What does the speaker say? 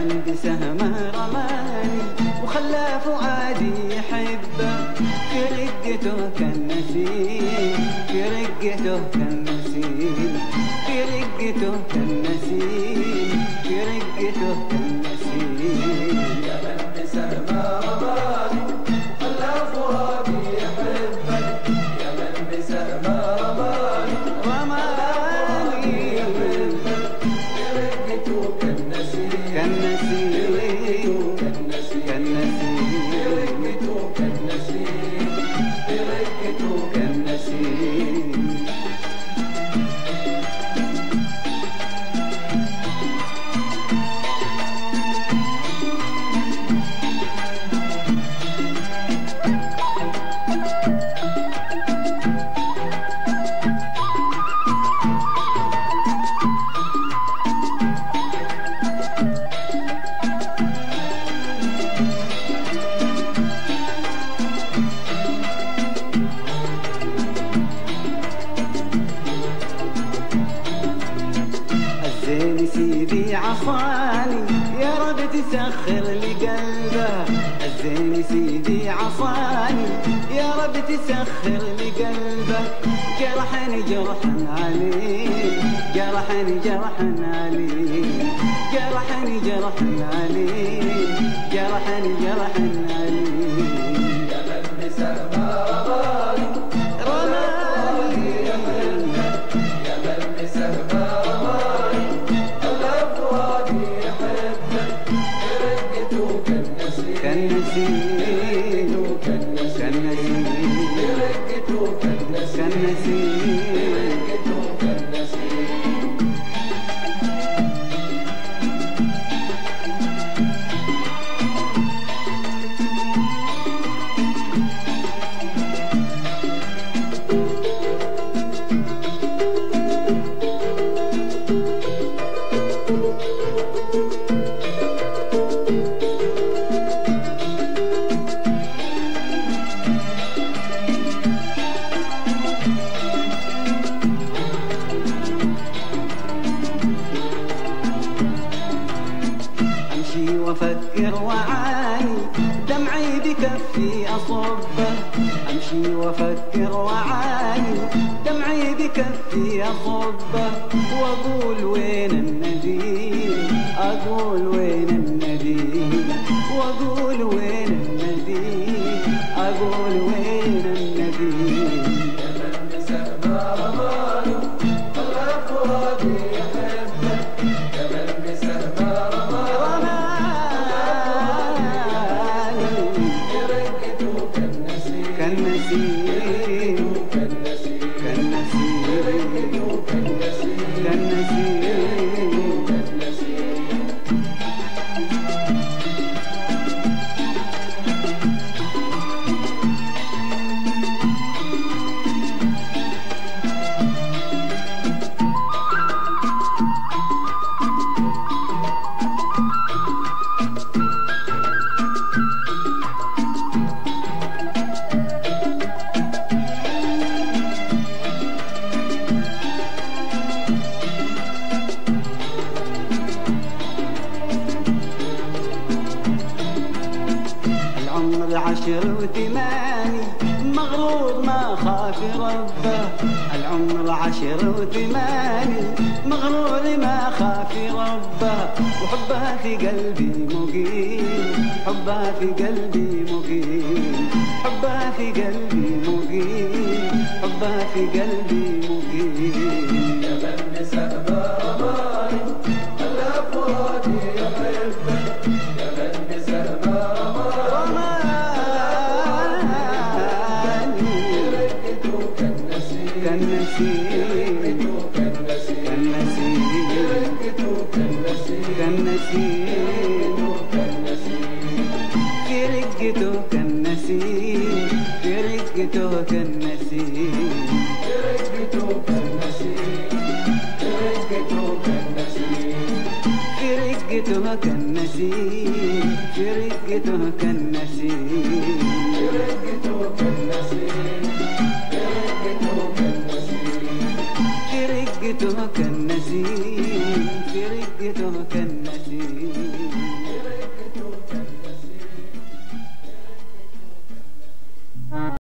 من بسهمه رماني وخلى فؤادي يحبه، في رقته كالنسيم، في رقته كالنسيم، في رقته كالنسيم، في رقته كالنسيم. يا من بسهمه رماني وخلى فؤادي يحبك، يا من بسهمه رماني سيدي عصاني يا رب تسخر لي قلبه، الزين سيدي عصاني يا رب تسخر لي قلبه، جرحني جرحا عليه، جرحني جرحا عليه، جرحني جرحا عليه، جرحني جرحا عليه. يا من بسهمه رماني رماني، يا من بسهمه رماني كالنسيم، كالنسيم، رقته كالنسيم، رقته كالنسيم. وافكر وعاني دمعي بكفي اصبه، امشي وافكر وعاني دمعي بكفي اصبه، واقول وين النديم، اقول وين النديم، واقول وين النديم، اقول وين النديم. يا من بسهمه رماني خلى فؤادي يحبك، يا من بسهمه رماني كالنسيم، كالنسيم، كالنسيم، كالنسيم. عشر وثماني مغرور ما خاف ربه، العمر عشر وثماني مغرور ما خاف ربه، وحبها في قلبي مقيم، حبها في قلبي مقيم، حبها في قلبي مقيم، حبها في قلبي مقيم. يا من بسهمه رماني خلى فؤادي يحبك، يا من بسهمه رماني كالنسيم، كالنسيم، في رقته كالنسيم، في رقته كالنسيم، في رقته كالنسيم، في رقته كالنسيم، في رقته كالنسيم، في رقته كالنسيم.